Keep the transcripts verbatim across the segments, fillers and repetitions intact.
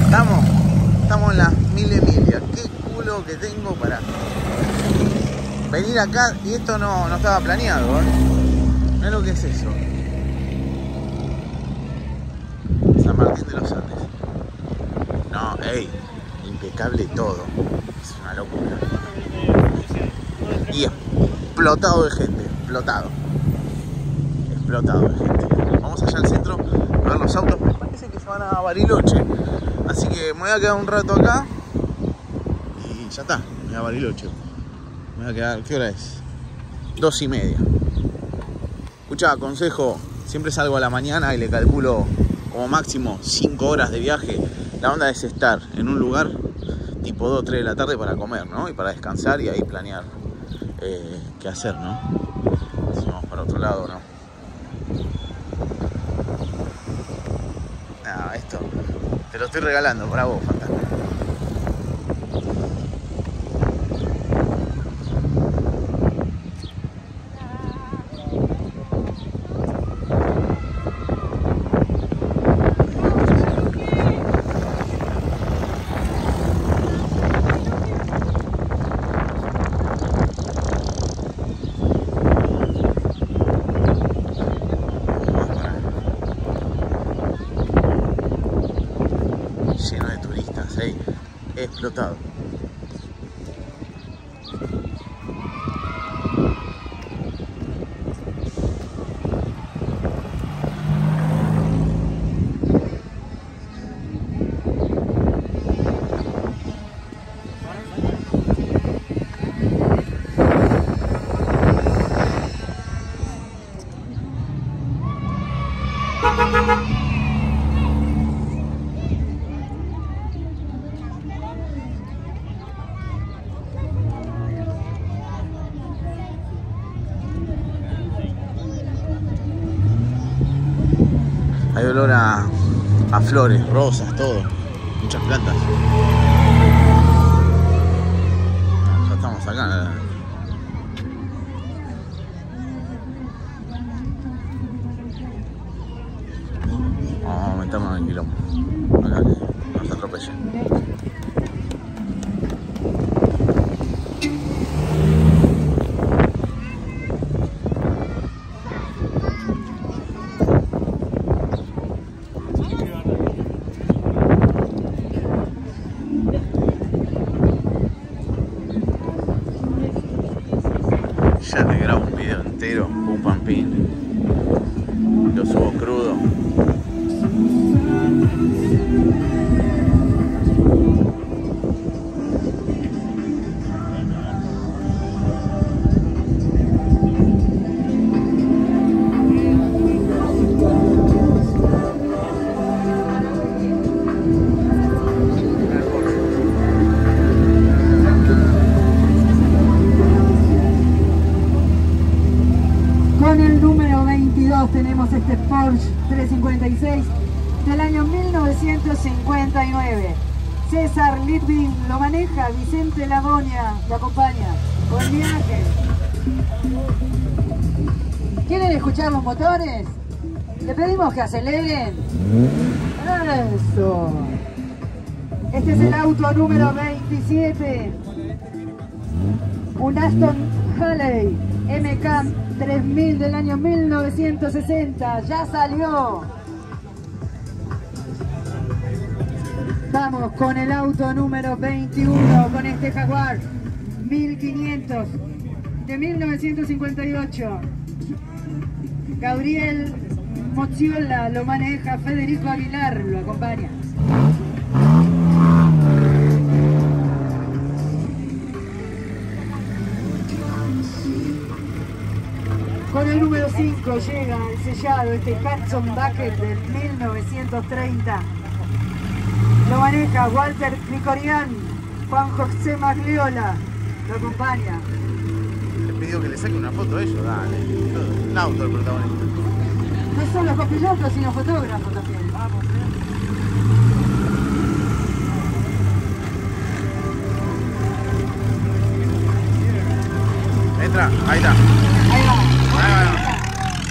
Estamos, estamos en las mil millas. Qué culo que tengo para venir acá y esto no, no estaba planeado, ¿eh? Mirá lo que es eso. San Martín de los Andes. No, ey, impecable todo. Es una locura. Y explotado de gente, explotado. Explotado de gente. Vamos allá al centro a ver los autos. Me parece que se van a Bariloche. Así que me voy a quedar un rato acá. Y ya está, me voy a Bariloche. Me voy a quedar, ¿qué hora es? Dos y media. Escuchá, consejo, siempre salgo a la mañana y le calculo como máximo cinco horas de viaje. La onda es estar en un lugar tipo dos o tres de la tarde para comer, ¿no? Y para descansar y ahí planear eh, qué hacer, ¿no? Si vamos para otro lado, ¿no? No, esto te lo estoy regalando para vos, fantasma. Lleno de turistas, ¿eh? Explotado. Hay olor a, a flores, rosas, todo. Muchas plantas. Ya estamos acá. Vamos a meternos en el quilombo. Acá que nos atropellen. Ya te grabo un video entero, pum pam pim. Lo subo crudo. Con el número veintidós tenemos este Porsche trescientos cincuenta y seis del año mil novecientos cincuenta y nueve. César Litvin lo maneja, Vicente Lagonia lo acompaña. Buen viaje. ¿Quieren escuchar los motores? Le pedimos que aceleren. Eso. Este es el auto número veintisiete. Un Aston Halley M K tres mil del año mil novecientos sesenta. Ya salió. Vamos con el auto número veintiuno, con este Jaguar mil quinientos de mil novecientos cincuenta y ocho. Gabriel Mozziola lo maneja, Federico Aguilar lo acompaña. Con el número cinco llega el sellado, este Hudson Bucket del mil novecientos treinta. Lo maneja Walter Nicorian, Juan José Magliola lo acompaña. Le pidió que le saque una foto a ellos, dale. Un auto el protagonista. No solo copilotos, sino fotógrafos también. Vamos. Entra, ahí está. Ahí va. Ahí va, ahí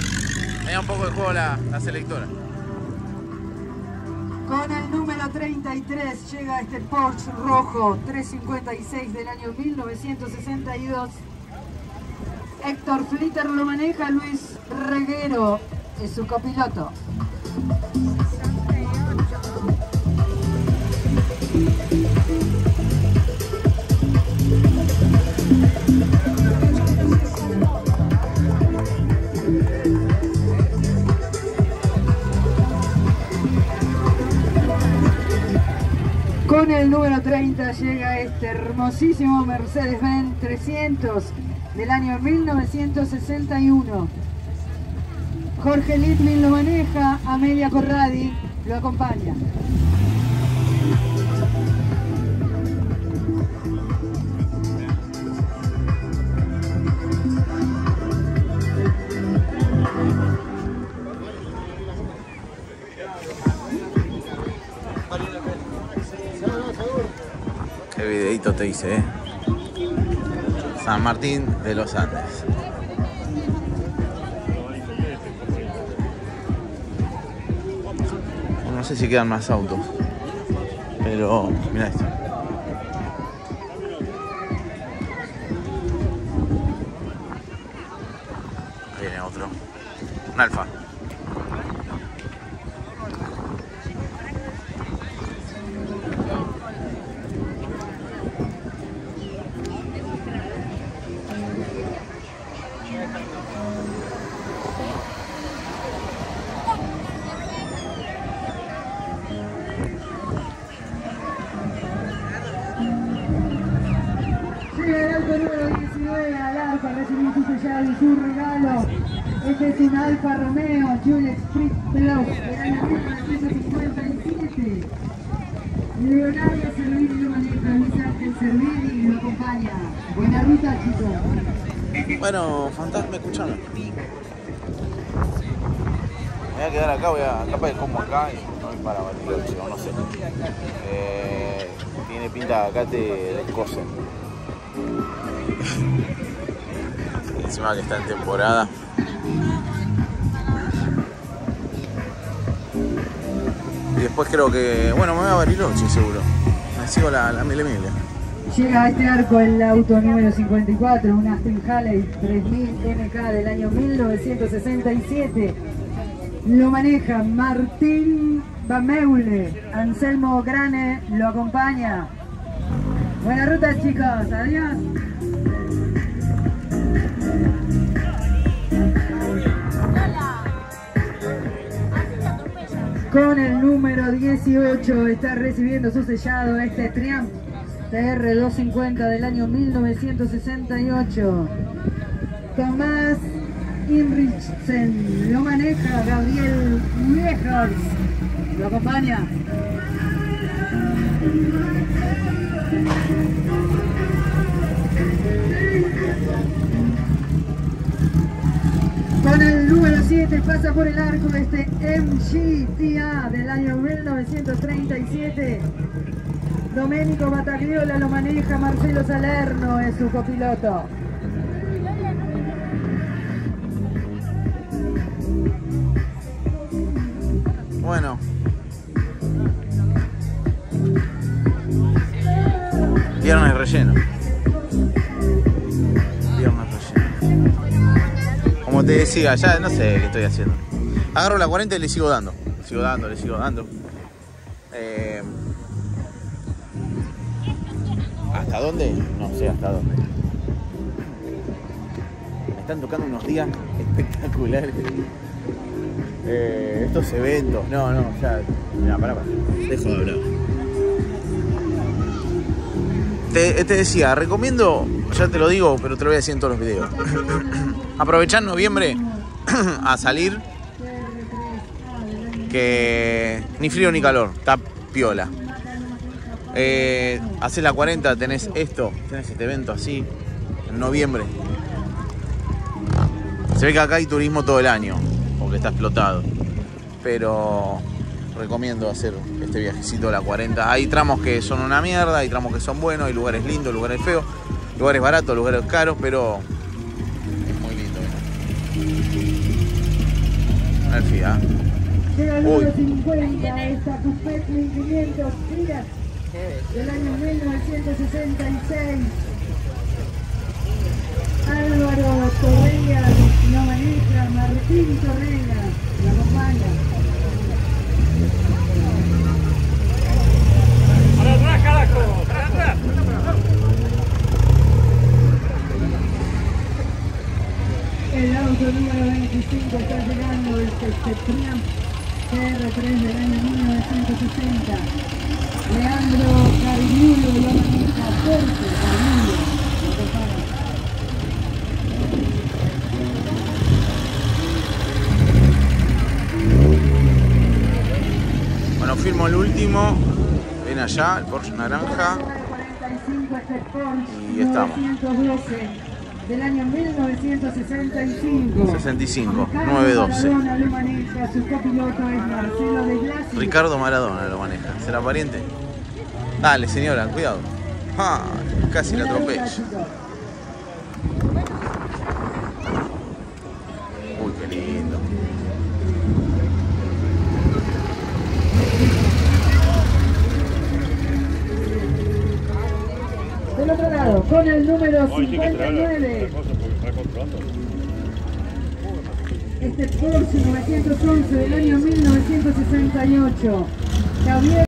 va. Me da un poco de juego la, la selectora. Con el número treinta y y tres llega este Porsche rojo trescientos cincuenta y seis del año mil novecientos sesenta y dos. Héctor Flitter lo maneja, Luis Reguero es su copiloto. Con el número treinta llega este hermosísimo Mercedes-Benz trescientos del año mil novecientos sesenta y uno. Jorge Litvin lo maneja, Amelia Corradi lo acompaña. Qué videito te hice, eh. San Martín de los Andes. No sé si quedan más autos, pero mira esto. Ahí viene otro. Un Alfa. Número diecinueve al Alfa, recibió su sellado y su regalo. Este es un Alfa Romeo Juliet Sprint Plus del año mil novecientos cincuenta y siete. Leonardo Cervini lo maneja, Luis Ángel Cervini lo acompaña. Buena ruta, chicos. Bueno, fantasma, escuchame. Me voy a quedar acá, voy a capaz de como acá y no voy para Bariloche, o no sé. Eh, tiene pinta acá te descosen. Encima que está en temporada. Y después creo que, bueno, me voy a Bariloche seguro. Me sigo la, la mil mil. Llega a este arco el auto número cincuenta y cuatro, un Aston Halley tres mil M K del año mil novecientos sesenta y siete. Lo maneja Martín Bameule, Anselmo Grane lo acompaña. Buena ruta, chicos, adiós. Con el número dieciocho está recibiendo su sellado este Triumph T R doscientos cincuenta del año mil novecientos sesenta y ocho. Tomás Inrichsen lo maneja, Gabriel Viejers lo acompaña. Con el número siete pasa por el arco este M G T A del año mil novecientos treinta y siete. Domenico Battagliola lo maneja, Marcelo Salerno es su copiloto. Bueno. Viernes relleno. Viernes relleno. Como te decía, ya no sé qué estoy haciendo. Agarro la cuarenta y le sigo dando. Le sigo dando, le sigo dando. Eh, ¿Hasta dónde? No sé hasta dónde. Me están tocando unos días espectaculares. Eh, estos eventos. No, no, ya. Mira, pará, pará. Dejo de hablar. Te, te decía, recomiendo, ya te lo digo, pero te lo voy a decir en todos los videos. Aprovechar noviembre a salir, que ni frío ni calor, está piola. Eh, haces la cuarenta, tenés esto, tenés este evento así, en noviembre. Se ve que acá hay turismo todo el año, porque está explotado. Pero recomiendo hacer este viajecito a la cuarenta. Hay tramos que son una mierda, hay tramos que son buenos, hay lugares lindos, lugares feos, lugares baratos, lugares caros, pero es muy lindo. Mira el F I A. Llega el número cincuenta, esta Coupé mil quinientos Fiat del año mil novecientos sesenta y seis. Álvaro Torreya lo maneja, Martín Torreya la acompaña. ¡Para atrás, carajo! ¡Para atrás! El auto número veinticinco está llegando, el Triumph G R tres del año mil novecientos sesenta. Leandro Cariñulo lo maneja, Jorge Cariñulo lo acompaña. Bueno, firmo el último. Ven allá, el Porsche naranja. Y estamos. Del año mil novecientos sesenta y cinco. sesenta y cinco, nueve doce. Maradona lo maneja, su copiloto es Marcelo de Blasi. Ricardo Maradona lo maneja. ¿Será pariente? Dale, señora, cuidado. Ah, casi la atropello. Uy, qué lindo. Del otro lado, con el número cincuenta y nueve. Este Porsche novecientos once del año mil novecientos sesenta y ocho. Javier